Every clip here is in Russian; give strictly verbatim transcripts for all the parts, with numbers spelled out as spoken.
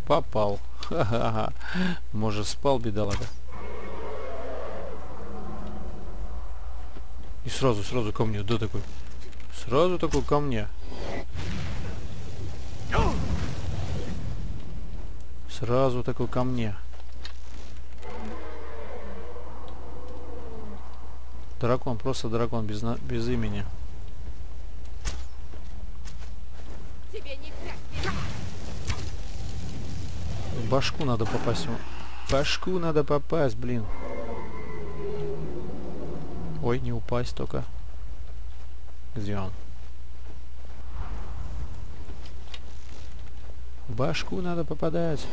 Попал. Ха-ха-ха. Может, спал, бедолага. И сразу, сразу ко мне, да, такой. Сразу такой ко мне. Сразу такой ко мне. Дракон, просто дракон, без, на... без имени. Тебе нельзя. В башку надо попасть. В башку надо попасть, блин. Ой, не упасть только. Где он? В башку надо попадать.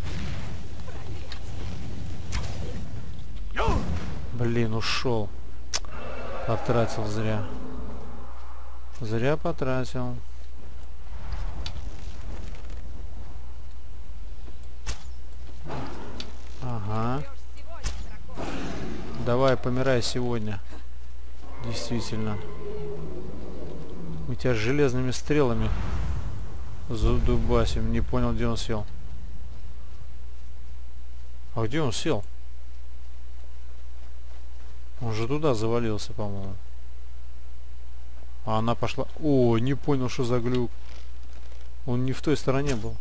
Блин, ушел. Потратил зря. Зря потратил. Ага. Давай, помирай сегодня. Действительно. Мы тебя с железными стрелами задубасим. Не понял, где он сел. А где он сел? Он же туда завалился, по-моему. А она пошла... О, не понял, что за глюк. Он не в той стороне был.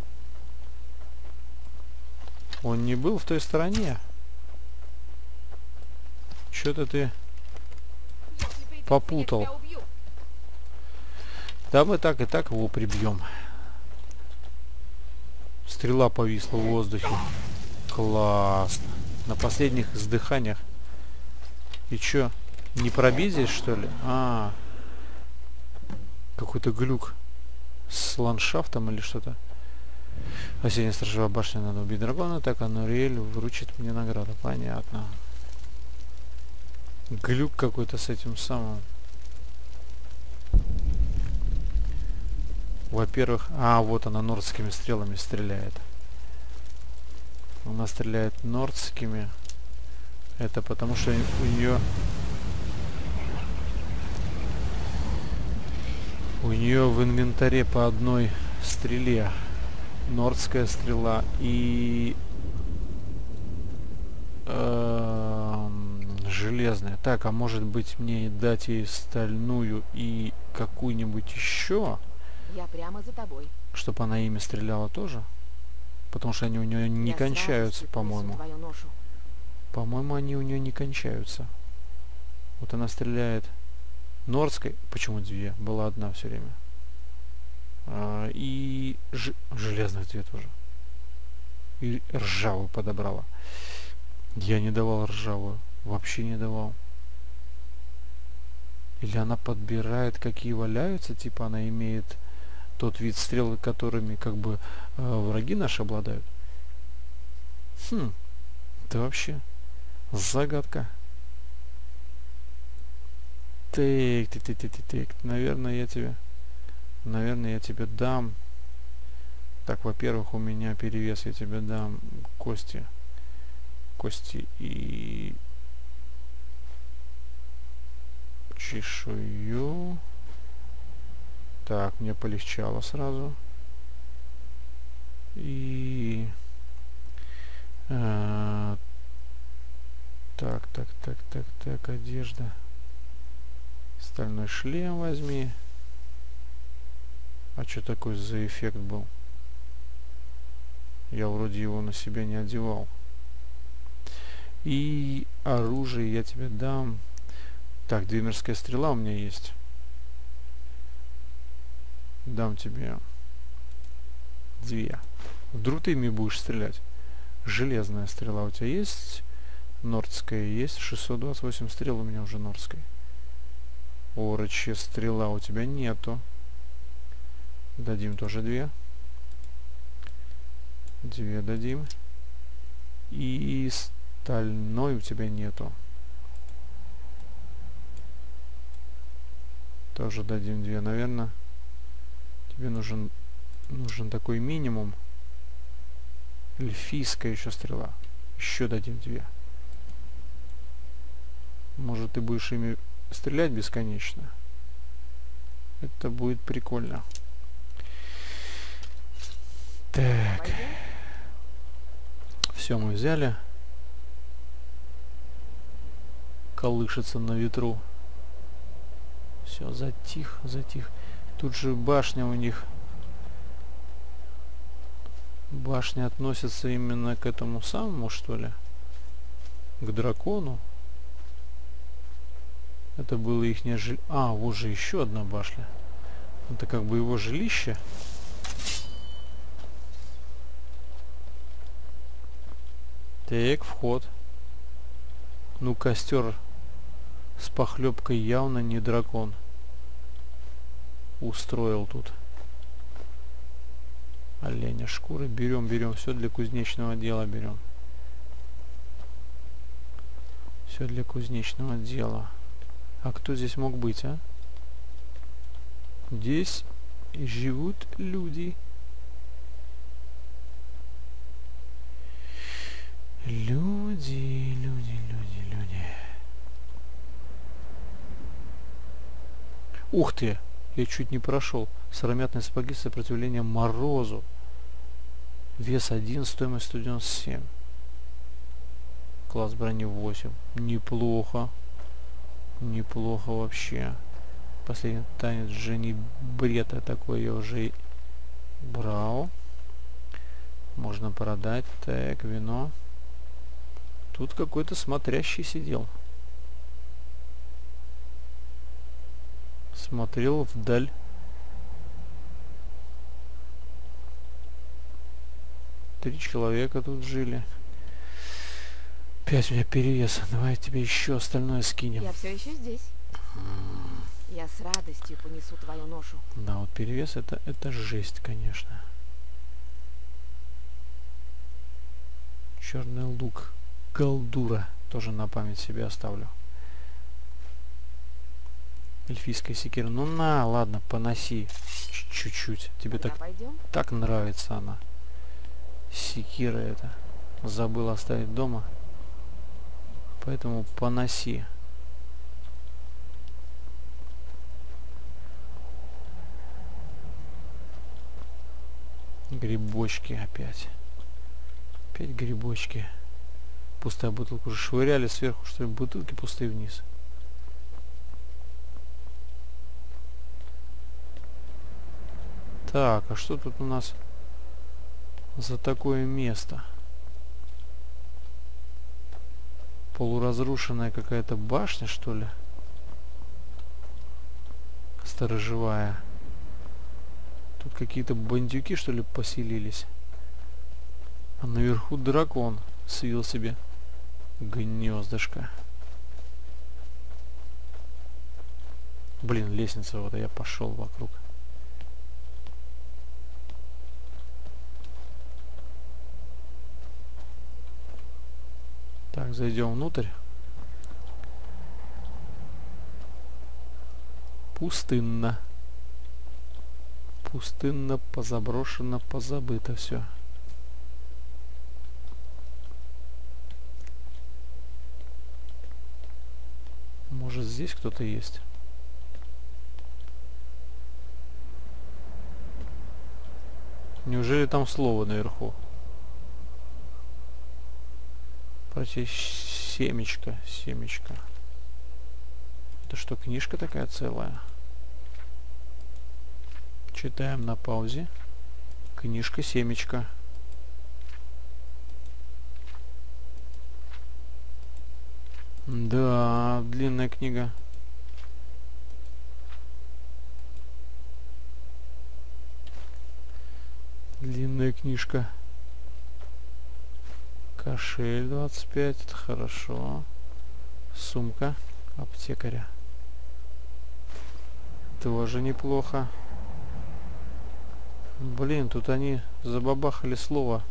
Он не был в той стороне. Что-то ты попутал. Да мы так и так его прибьем. Стрела повисла в воздухе. Классно. На последних издыханиях. И чё? Не пробить здесь, что ли? А, какой-то глюк с ландшафтом или что-то. Осенняя сторожевая башня, надо убить дракона, так Ануриэль вручит мне награду. Понятно. Глюк какой-то с этим самым. Во-первых... А, вот она нордскими стрелами стреляет. Она стреляет нордскими. Это потому что у нее... У нее в инвентаре по одной стреле. Нордская стрела и... железная. Так, а может быть мне дать ей стальную и какую-нибудь еще? Я прямо за тобой. Чтобы она ими стреляла тоже? Потому что они у нее не Я кончаются, по-моему. По-моему, они у нее не кончаются. Вот она стреляет нордской. Почему две? Была одна все время. А, и ж... железных две тоже. И ржавую подобрала. Я не давал ржавую. Вообще не давал. Или она подбирает, какие валяются. Типа она имеет тот вид стрел, которыми как бы э, враги наши обладают. Хм. Это вообще загадка. Так, так, так, так, так. Наверное, я тебе... Наверное, я тебе дам... Так, во-первых, у меня перевес. Я тебе дам кости. Кости и... чешую. Так, мне полегчало сразу. И... А, так, так, так, так, так, одежда. Стальной шлем возьми. А что такой за эффект был? Я вроде его на себя не одевал. И оружие я тебе дам. Так, двемерская стрела у меня есть. Дам тебе две. Вдруг ты ими будешь стрелять. Железная стрела у тебя есть? Нордская есть. шестьсот двадцать восемь стрел у меня уже нордской. Орочья стрела у тебя нету. Дадим тоже две. Две дадим. И стальной у тебя нету. Тоже дадим две, наверное. Тебе нужен нужен такой минимум. Эльфийская еще стрела. Еще дадим две. Может, ты будешь ими стрелять бесконечно. Это будет прикольно. Так. Все, мы взяли. Колышется на ветру. Все, затих, затих. Тут же башня у них. Башня относится именно к этому самому, что ли? К дракону. Это было их не жилище. А, вот же еще одна башня. Это как бы его жилище. Так, вход. Ну, костер с похлебкой явно не дракон устроил тут. Оленя шкуры. Берем, берем. Все для кузнечного дела берем. Все для кузнечного дела. А кто здесь мог быть, а? Здесь живут люди. Люди, люди, люди, люди. Ух ты! Я чуть не прошел. Сыромятные сапоги с сопротивлением морозу. Вес один, стоимость сто девяносто семь. Класс брони восемь. Неплохо. Неплохо вообще. Последний танец Жени Брета. Такой я уже брал. Можно продать. Так, вино. Тут какой-то смотрящий сидел. Смотрел вдаль. Три человека тут жили. Пять у меня перевеса. Давай тебе еще остальное скинем. Я все еще здесь. Я с радостью понесу твою ношу. Да, вот перевес это, это жесть, конечно. Черный лук. Голдура. Тоже на память себе оставлю. Эльфийская секира. Ну на, ладно, поноси. Чуть-чуть. Тебе так, так нравится она. Секира это. Забыл оставить дома. Поэтому поноси. Грибочки опять. Опять грибочки. Пустая бутылка. Уже швыряли сверху, что ли, бутылки пустые вниз. Так, а что тут у нас за такое место? Полуразрушенная какая-то башня, что ли? Сторожевая. Тут какие-то бандюки, что ли, поселились. А наверху дракон свил себе гнездышко. Блин, лестница, вот, а я пошел вокруг. Так, зайдем внутрь. Пустынно. Пустынно, позаброшено, позабыто все. Может, здесь кто-то есть? Неужели там слово наверху? Прочесть семечко, семечко. Это что, книжка такая целая? Читаем на паузе. Книжка семечко. Да, длинная книга. Длинная книжка. Кошель двадцать пять, это хорошо. Сумка аптекаря. Тоже неплохо. Блин, тут они забабахали слово.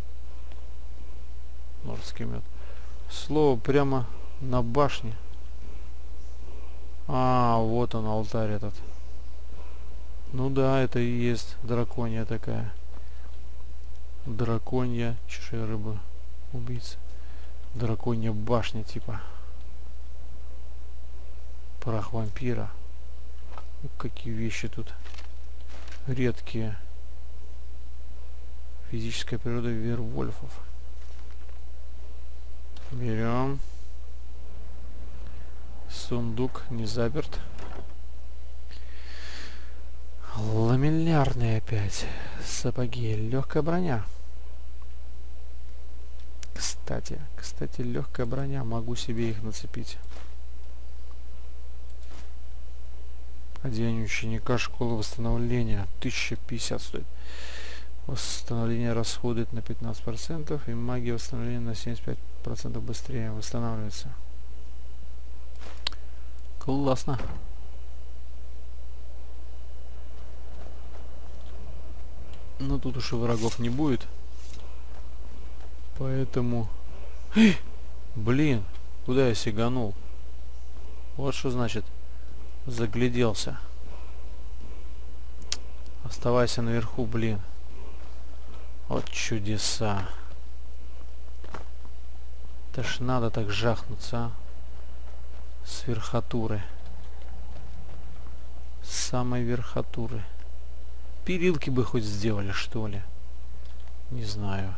Норский мед. Слово прямо на башне. А, вот он, алтарь этот. Ну да, это и есть драконья такая. Драконья, чужая рыба. Убийца. Драконья башня типа. Прах вампира. Ну, какие вещи тут редкие. Физическая природа вервольфов. Берем. Сундук не заперт. Ламеллярные опять. Сапоги. Легкая броня. Кстати, кстати, легкая броня. Могу себе их нацепить. Одень ученика школы восстановления. тысяча пятьдесят стоит. Восстановление расходует на пятнадцать процентов. И магия восстановления на семьдесят пять процентов быстрее восстанавливается. Классно. Но тут уж и врагов не будет. Поэтому... Эй! Блин, куда я сиганул? Вот что значит загляделся. Оставайся наверху, блин. Вот чудеса. Это ж надо так жахнуться, а? С верхотуры. С самой верхотуры. Перилки бы хоть сделали, что ли. Не знаю.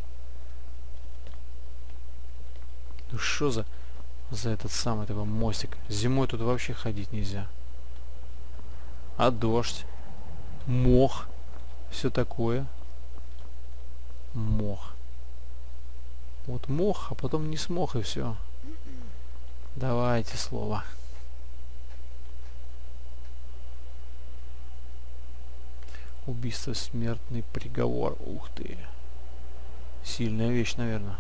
Ну что за... За этот самый такой мостик. Зимой тут вообще ходить нельзя. А дождь. Мох. Все такое. Мох. Вот мох, а потом не смог, и все. Давайте слово. Убийство, смертный приговор. Ух ты. Сильная вещь, наверное.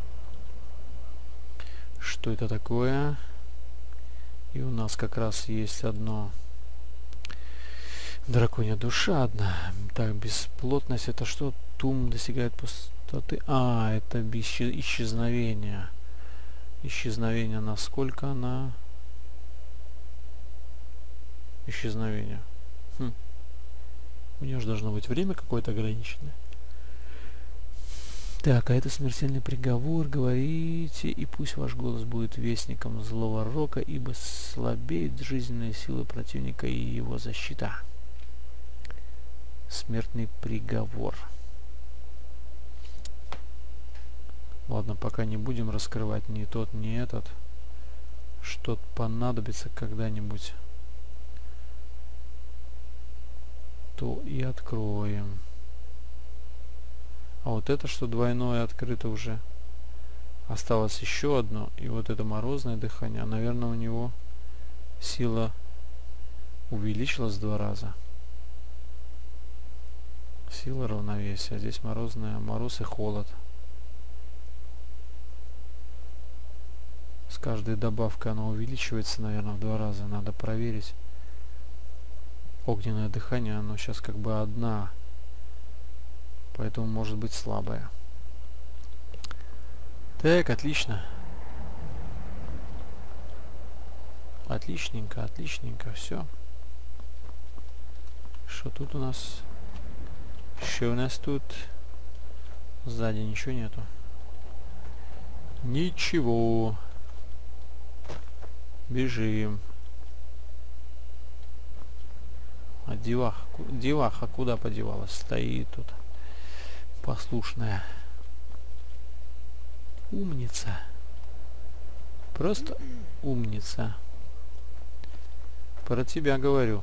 Что это такое? И у нас как раз есть одно. Драконья душа одна. Так, бесплотность. Это что? Тум достигает пустоты. А, это исчезновение. Исчезновение. Насколько она? Исчезновение. Хм. У нее же должно быть время какое-то ограниченное. Так, а это смертельный приговор, говорите, и пусть ваш голос будет вестником злого рока, ибо слабеют жизненные силы противника и его защита. Смертный приговор. Ладно, пока не будем раскрывать ни тот, ни этот. Что-то понадобится когда-нибудь. То и откроем. А вот это, что двойное открыто уже. Осталось еще одно. И вот это морозное дыхание. Наверное, у него сила увеличилась в два раза. Сила равновесия. Здесь морозная, мороз и холод. С каждой добавкой оно увеличивается, наверное, в два раза. Надо проверить. Огненное дыхание, оно сейчас как бы одна. Поэтому может быть слабое. Так, отлично. Отличненько, отличненько, все. Что тут у нас? Что у нас тут? Сзади ничего нету. Ничего. Бежим. А деваха, деваха куда подевалась? Стоит тут. Послушная. Умница. Просто умница. Про тебя говорю.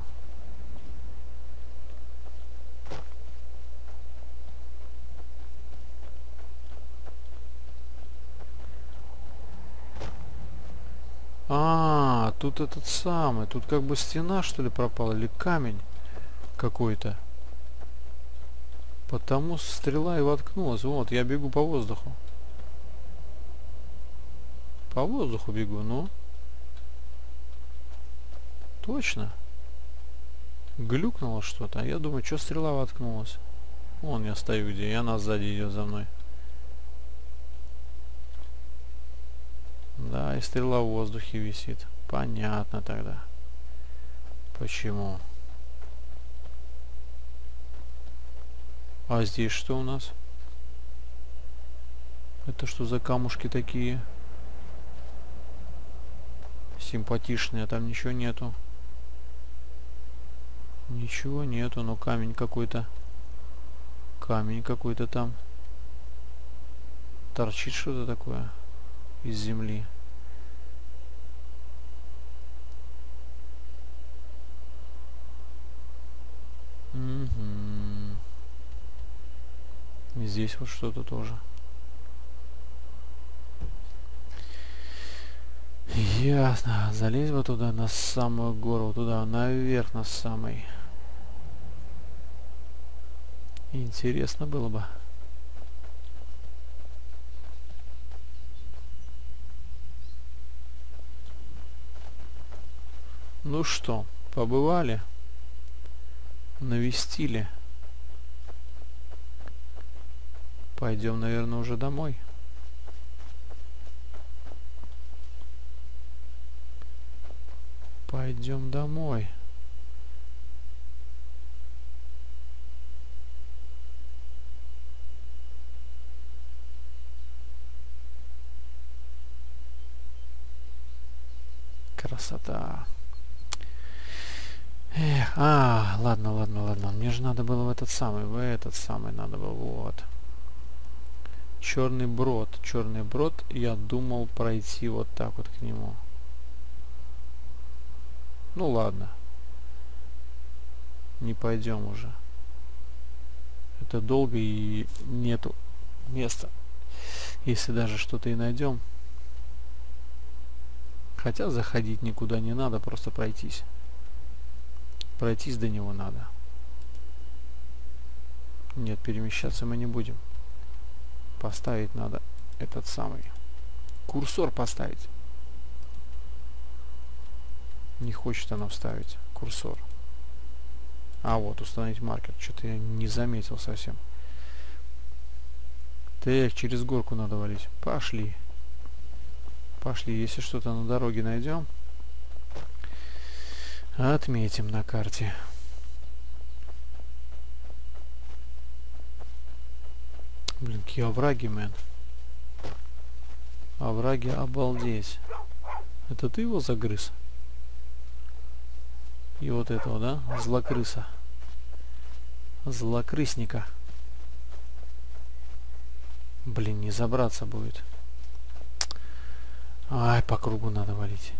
А, тут этот самый. Тут как бы стена, что ли, пропала? Или камень какой-то. Потому стрела и воткнулась. Вот, я бегу по воздуху. По воздуху бегу, ну. Точно. Глюкнуло что-то. А я думаю, что стрела воткнулась. Вон я стою где, и она сзади идет за мной. Да, и стрела в воздухе висит. Понятно тогда. Почему? А здесь что у нас? Это что за камушки такие? Симпатичные, а там ничего нету. Ничего нету, но камень какой-то. Камень какой-то там. Торчит что-то такое. из земли. Угу. И здесь вот что-то тоже. Ясно. Залезь вот туда, на самую гору, туда, наверх, на самый. Интересно было бы. Ну что, побывали? Навестили? Пойдем, наверное, уже домой. Пойдем домой. Красота. Эх, а, ладно, ладно, ладно. Мне же надо было в этот самый, в этот самый надо было, вот. Черный брод. Черный брод, я думал пройти вот так вот к нему. Ну ладно. Не пойдем уже. Это долго и нету места. Если даже что-то и найдем. Хотя заходить никуда не надо, просто пройтись. Пройтись до него надо. Нет, перемещаться мы не будем. Поставить надо этот самый. Курсор поставить. Не хочет она вставить курсор. А вот, установить маркер. Что-то я не заметил совсем. Так, через горку надо валить. Пошли. Пошли. Если что-то на дороге найдем, отметим на карте. Блин, какие овраги, мэн. Овраги, обалдеть. Это ты его загрыз? И вот этого, да? Злокрыса. Злокрысника. Блин, не забраться будет. Ай, по кругу надо валить.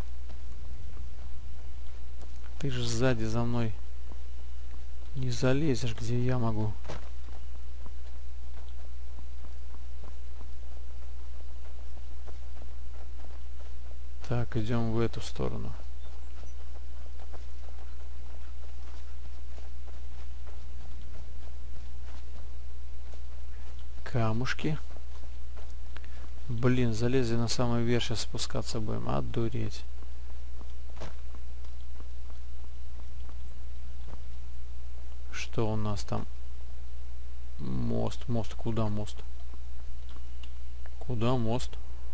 Ты же сзади за мной не залезешь, где я могу. Так, идем в эту сторону. Камушки. Блин, залезли на самый верх, сейчас спускаться будем. Отдуреть. Что у нас там? Мост. Мост. Куда мост? Куда мост?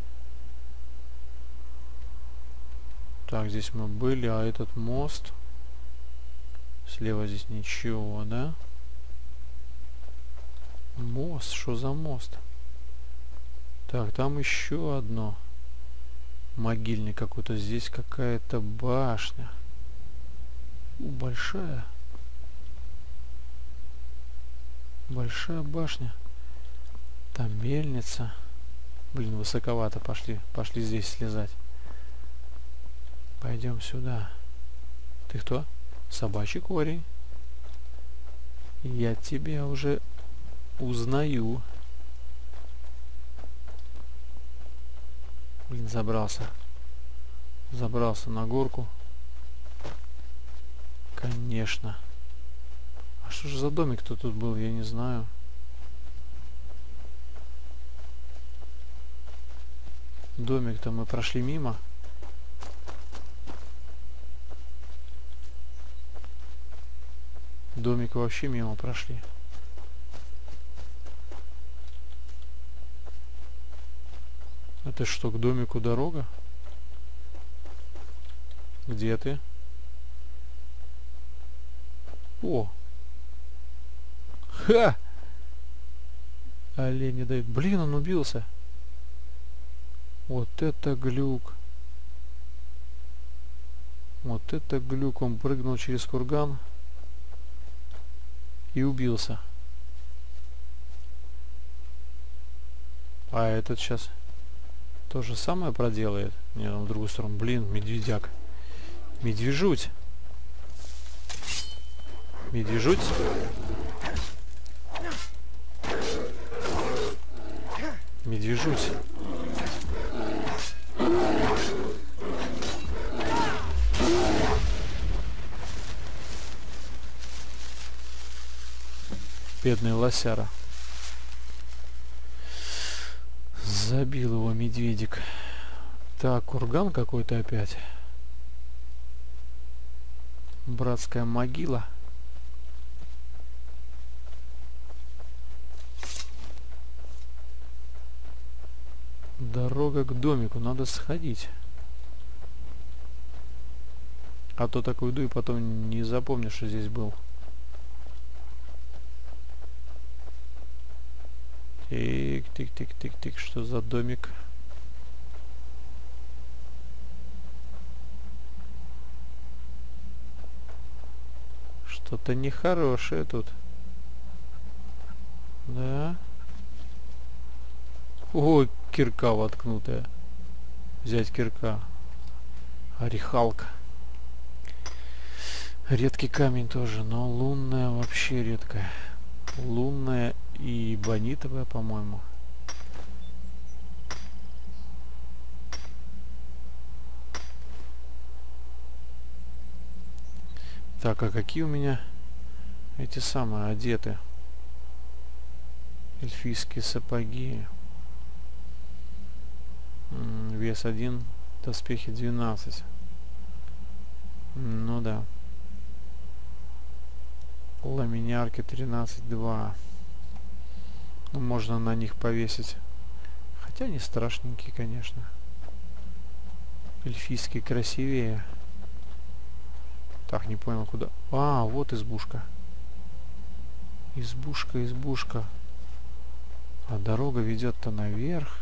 Так, здесь мы были, а этот мост... Слева здесь ничего, да? Мост, что за мост? Так, там еще одно. Могильник какой-то. Здесь какая-то башня. У, большая. Большая башня. Там мельница. Блин, высоковато. Пошли. Пошли здесь слезать. Пойдем сюда. Ты кто? Собачий корень. Я тебя уже узнаю. Блин, забрался. Забрался на горку. Конечно. А что же за домик-то тут был, я не знаю. Домик-то мы прошли мимо. Домик вообще мимо прошли. Это что, к домику дорога? Где ты? О! Ха! Олень не дает. Блин, он убился. Вот это глюк. Вот это глюк. Он прыгнул через курган и убился. А этот сейчас То же самое проделает. Не, в другую сторону. Блин, медведяк. Медвежуть. Медвежуть. Медвежуть. Бедный лосяра. Забил его медведик. Так, курган какой-то опять. Братская могила. Дорога к домику. Надо сходить. А то так уйду и потом не запомню, что здесь был. Тик, тик, тик, тик, тик. Что за домик? Что-то нехорошее тут. Да. Ой, кирка воткнутая. Взять кирка. Орехалка. Редкий камень тоже, но лунная вообще редкая. Лунная и бонитовая, по-моему. Так, а какие у меня эти самые одеты? Эльфийские сапоги. М-м, вес один, доспехи двенадцать. Ну да. Ламинярки тринадцать два. Ну, можно на них повесить. Хотя они страшненькие, конечно. Эльфийские красивее. Так, не понял, куда. А, вот избушка. Избушка, избушка. А дорога ведет-то наверх.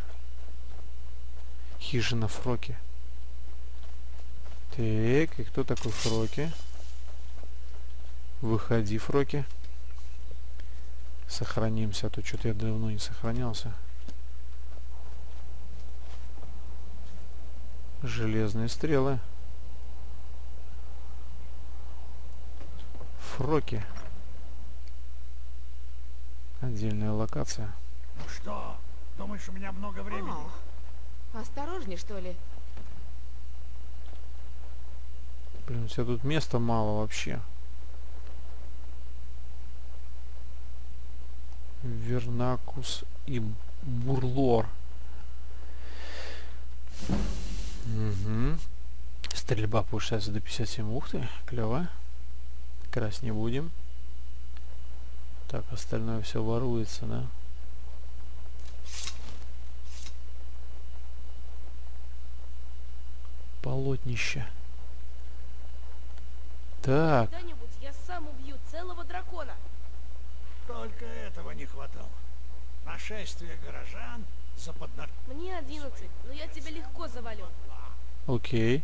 Хижина Фроки. Так, и кто такой Фроки? Выходи, Фроки. Сохранимся, а то что-то я давно не сохранялся. Железные стрелы. Фроки. Отдельная локация. Ну что, думаешь, у меня много времени? О, осторожней, что ли? Блин, у тебя тут места мало вообще. Вернакус и Бурлор. Угу. Стрельба повышается до пятьдесят семь. Ух ты, клево. Красть не будем. Так, остальное все воруется, да? Полотнище. Так. Когда-нибудь я сам убью целого дракона. Только этого не хватало. Нашествие горожан за поднар... Мне одиннадцать, но я тебя легко завалю. Окей.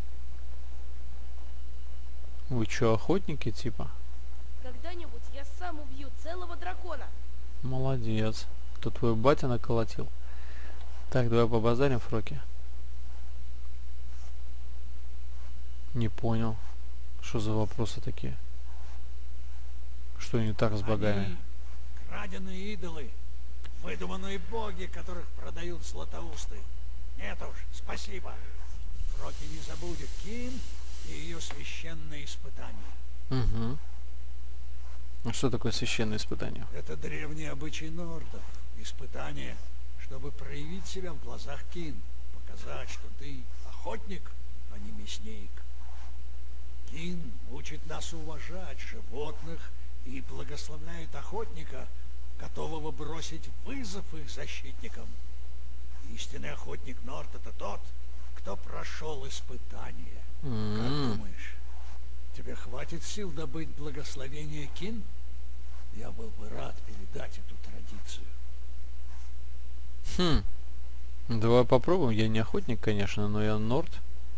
Вы что, охотники типа? Когда-нибудь я сам убью целого дракона. Молодец. Кто твой батя наколотил? Так, давай побазарим, Фроки. Не понял. Что за вопросы такие? Что не так с богами? Они краденые идолы, выдуманные боги, которых продают златоусты. Нет уж, спасибо. Фроки не забудет Кин и ее священное испытание. Угу. А что такое священное испытание? Это древний обычай нордов. Испытание, чтобы проявить себя в глазах Кин. Показать, что ты охотник, а не мясник. Кин учит нас уважать животных и благословляет охотника, готового бросить вызов их защитникам. Истинный охотник Норд — это тот, кто прошел испытание. Mm-hmm. Как думаешь, тебе хватит сил добыть благословение Кин? Я был бы рад передать эту традицию. Хм. Давай попробуем. Я не охотник, конечно, но я Норд.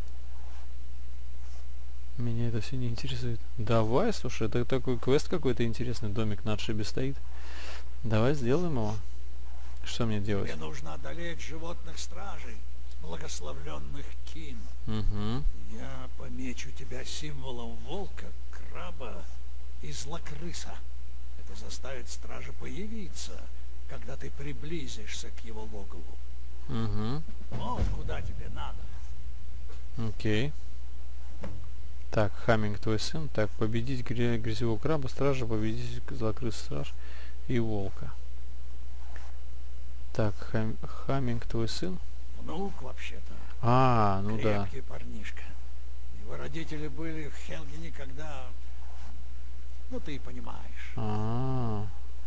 Меня это все не интересует. Давай, слушай, это такой квест какой-то интересный. Домик на отшибе стоит. Давай сделаем его. Что мне делать? Тебе нужно одолеть животных стражей благословленных Кин. Угу. Я помечу тебя символом волка, краба и злокрыса. Это заставит стража появиться, когда ты приблизишься к его логову. Угу. Вот куда тебе надо. Окей. Так, Хамминг твой сын. Так, победить гря- грязевого краба, стража, победить злокрыс страж и волка. Так, хам- Хамминг твой сын. Внук, вообще-то. А, ну да. Крепкий парнишка. Его родители были в Хелгене, когда... Ну, ты понимаешь. А,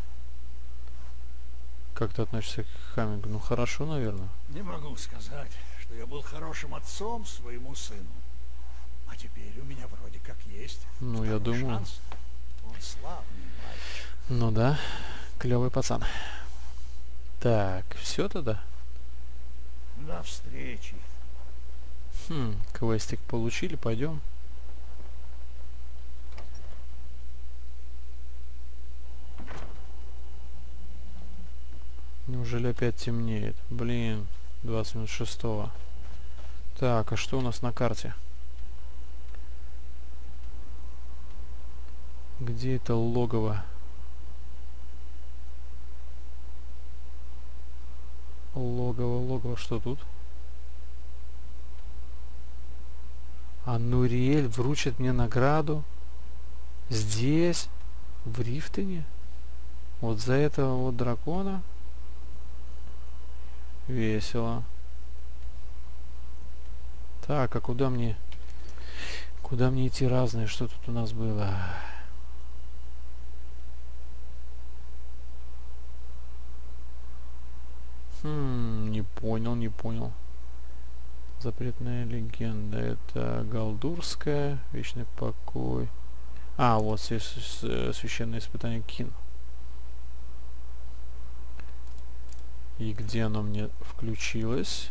как ты относишься к Хаммингу? Ну, хорошо, наверное. Не могу сказать, что я был хорошим отцом своему сыну. А теперь у меня вроде как есть Ну, второй я думаю. шанс. Он славный мальчик. Ну да, клевый пацан. Так, все тогда? До встречи. Хм, квестик получили, пойдем. Неужели опять темнеет? Блин, двадцать минут шестого. Так, а что у нас на карте? Где это логово? Логово, логово, что тут? А Нуриэль вручит мне награду здесь, в Рифтоне? Вот за этого вот дракона? Весело. Так, а куда мне... Куда мне идти разные? Что тут у нас было? Хм, не понял, не понял. Запретная легенда. Это Галдурская. Вечный покой. А, вот здесь священное испытание Кин. И где оно мне включилось?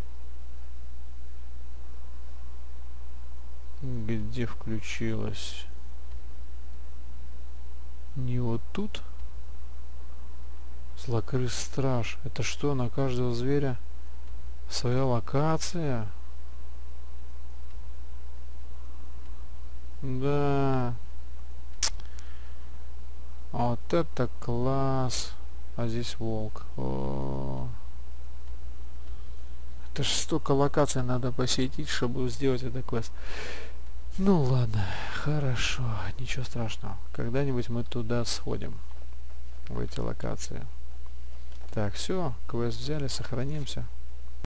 Где включилось? Не вот тут? Злокрыс страж. Это что, на каждого зверя своя локация? Да. Вот это класс. А здесь волк. О. Это ж столько локаций надо посетить, чтобы сделать этот квест. Ну ладно, хорошо, ничего страшного. Когда-нибудь мы туда сходим. В эти локации. Так, все, квест взяли, сохранимся.